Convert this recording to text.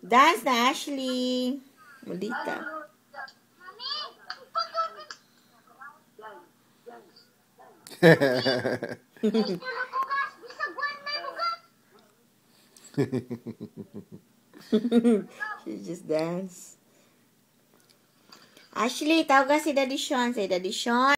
Dance na, Ashley. Maldita. She just dance. Ashley, tawag ka si Daddy Sean. Say, Daddy Sean.